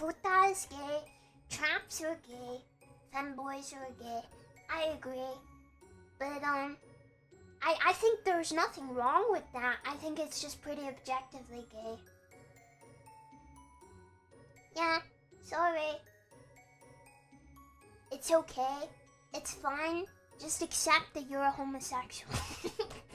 Futa is gay, traps are gay, femboys are gay. I agree. But, I think there's nothing wrong with that. I think it's just pretty objectively gay. Yeah, sorry. It's okay. It's fine. Just accept that you're a homosexual.